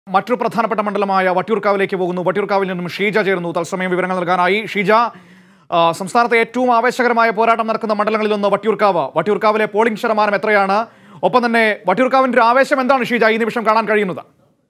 മറ്റൊരു പ്രധാനപ്പെട്ട മണ്ഡലമായ വട്ടിയൂർക്കാവിലേക്ക് പോകുന്നു. വട്ടിയൂർക്കാവിൽ നിന്നും ഷീജ ചേരുന്നു. തത്സമയം വിവരങ്ങൾ നൽകാനായി ഷീജ, സംസ്ഥാനത്തെ ഏറ്റവും ആവേശകരമായ പോരാട്ടം നടക്കുന്ന മണ്ഡലങ്ങളിലൊന്ന് വട്ടിയൂർക്കാവ്. വട്ടിയൂർക്കാവിലെ പോളിംഗ് ശതമാനം എത്രയാണ്? ഒപ്പം തന്നെ വട്ടിയൂർക്കാവിന്റെ ഒരു ആവേശം എന്താണ് ഷീജ ഈ നിമിഷം കാണാൻ കഴിയുന്നത്?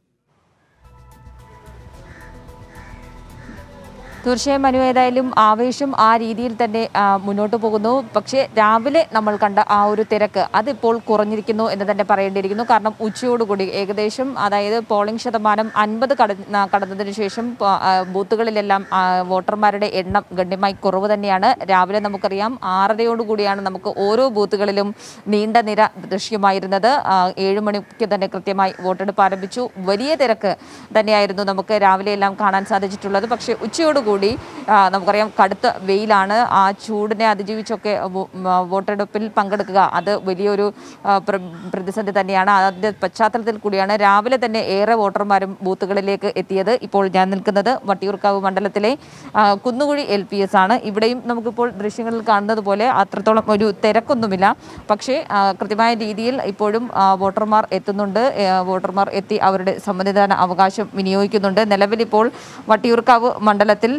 തീർച്ചയായും മനു, ഏതായാലും ആവേശം ആ രീതിയിൽ തന്നെ മുന്നോട്ട് പോകുന്നു. പക്ഷേ രാവിലെ നമ്മൾ കണ്ട ആ ഒരു തിരക്ക് അതിപ്പോൾ കുറഞ്ഞിരിക്കുന്നു എന്ന് തന്നെ പറയേണ്ടിയിരിക്കുന്നു. കാരണം ഉച്ചയോടുകൂടി ഏകദേശം, അതായത് പോളിംഗ് ശതമാനം 50 കടന്നതിന് ശേഷം ബൂത്തുകളിലെല്ലാം വോട്ടർമാരുടെ എണ്ണം ഗണ്യമായി കുറവ് തന്നെയാണ്. രാവിലെ നമുക്കറിയാം 6:30 നമുക്ക് ഓരോ ബൂത്തുകളിലും നീണ്ട നിര ദൃശ്യമായിരുന്നത്. 7 മണിക്ക് തന്നെ കൃത്യമായി വോട്ടെടുപ്പ് ആരംഭിച്ചു. വലിയ തിരക്ക് തന്നെയായിരുന്നു നമുക്ക് രാവിലെ എല്ലാം കാണാൻ സാധിച്ചിട്ടുള്ളത്. പക്ഷേ ഉച്ചയോടുകൂടി നമുക്കറിയാം കടുത്ത വെയിലാണ്. ആ ചൂടിനെ അതിജീവിച്ചൊക്കെ വോട്ടെടുപ്പിൽ പങ്കെടുക്കുക അത് വലിയൊരു പ്രതിസന്ധി തന്നെയാണ്. അതിൻ്റെ പശ്ചാത്തലത്തിൽ കൂടിയാണ് രാവിലെ തന്നെ ഏറെ വോട്ടർമാരും ബൂത്തുകളിലേക്ക് എത്തിയത്. ഇപ്പോൾ ഞാൻ നിൽക്കുന്നത് വട്ടിയൂർക്കാവ് മണ്ഡലത്തിലെ കുന്നുകുഴി LPS ആണ്. ഇവിടെയും നമുക്കിപ്പോൾ ദൃശ്യങ്ങളിൽ കാണുന്നത് പോലെ അത്രത്തോളം ഒരു തിരക്കൊന്നുമില്ല. പക്ഷേ കൃത്യമായ രീതിയിൽ ഇപ്പോഴും വോട്ടർമാർ എത്തുന്നുണ്ട്. വോട്ടർമാർ എത്തി അവരുടെ സമ്മതിദാന അവകാശം വിനിയോഗിക്കുന്നുണ്ട്. നിലവിലിപ്പോൾ വട്ടിയൂർക്കാവ് മണ്ഡലത്തിൽ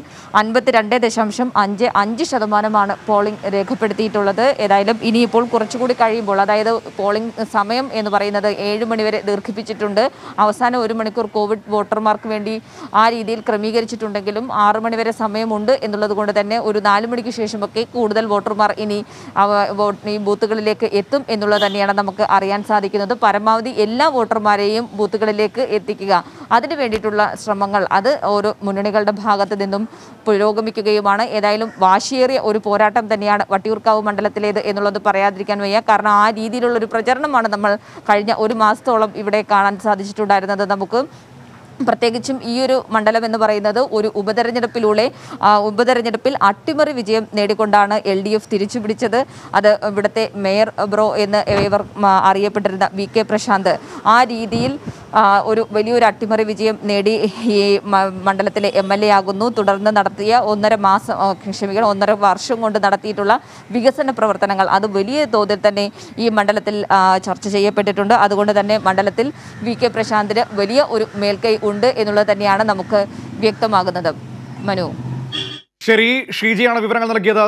52.55% പോളിംഗ് രേഖപ്പെടുത്തിയിട്ടുള്ളത്. ഏതായാലും ഇനിയിപ്പോൾ കുറച്ചുകൂടി കഴിയുമ്പോൾ, അതായത് പോളിംഗ് സമയം എന്ന് പറയുന്നത് 7 മണി വരെ ദീർഘിപ്പിച്ചിട്ടുണ്ട്. അവസാനം 1 മണിക്കൂർ കോവിഡ് വോട്ടർമാർക്ക് വേണ്ടി ആ രീതിയിൽ ക്രമീകരിച്ചിട്ടുണ്ടെങ്കിലും 6 മണി വരെ സമയമുണ്ട് എന്നുള്ളത് കൊണ്ട് തന്നെ ഒരു 4 മണിക്ക് ശേഷമൊക്കെ കൂടുതൽ വോട്ടർമാർ ഇനി ഈ ബൂത്തുകളിലേക്ക് എത്തും എന്നുള്ളത് തന്നെയാണ് നമുക്ക് അറിയാൻ സാധിക്കുന്നത്. പരമാവധി എല്ലാ വോട്ടർമാരെയും ബൂത്തുകളിലേക്ക് എത്തിക്കുക, അതിനു വേണ്ടിയിട്ടുള്ള ശ്രമങ്ങൾ അത് ഓരോ മുന്നണികളുടെ ഭാഗത്ത് നിന്നും പുരോഗമിക്കുകയുമാണ്. ഏതായാലും വാശിയേറിയ ഒരു പോരാട്ടം തന്നെയാണ് വട്ടിയൂർക്കാവ് മണ്ഡലത്തിലേത് എന്നുള്ളത് പറയാതിരിക്കാൻ വയ്യ. കാരണം ആ രീതിയിലുള്ളൊരു പ്രചരണമാണ് നമ്മൾ കഴിഞ്ഞ 1 മാസത്തോളം ഇവിടെ കാണാൻ സാധിച്ചിട്ടുണ്ടായിരുന്നത്. നമുക്ക് പ്രത്യേകിച്ചും ഈ ഒരു മണ്ഡലം എന്ന് പറയുന്നത് ഒരു ഉപതെരഞ്ഞെടുപ്പിൽ അട്ടിമറി വിജയം നേടിക്കൊണ്ടാണ് LDF തിരിച്ചുപിടിച്ചത്. അത് ഇവിടുത്തെ മേയർ ബ്രോ എന്ന് ഇവർ അറിയപ്പെട്ടിരുന്ന VK പ്രശാന്ത് ആ രീതിയിൽ ഒരു വലിയൊരു അട്ടിമറി വിജയം നേടി ഈ മണ്ഡലത്തിലെ MLA ആകുന്നു. തുടർന്ന് നടത്തിയ 1.5 വർഷം കൊണ്ട് നടത്തിയിട്ടുള്ള വികസന പ്രവർത്തനങ്ങൾ അത് വലിയ തോതിൽ തന്നെ ഈ മണ്ഡലത്തിൽ ചർച്ച ചെയ്യപ്പെട്ടിട്ടുണ്ട്. അതുകൊണ്ട് തന്നെ മണ്ഡലത്തിൽ VK പ്രശാന്തിന് വലിയ ഒരു മേൽക്കൈ ഉണ്ട് എന്നുള്ളത് തന്നെയാണ് നമുക്ക് വ്യക്തമാകുന്നത്. മനു, ശരി, ഷീജയാണ് വിവരങ്ങൾ നൽകിയത്.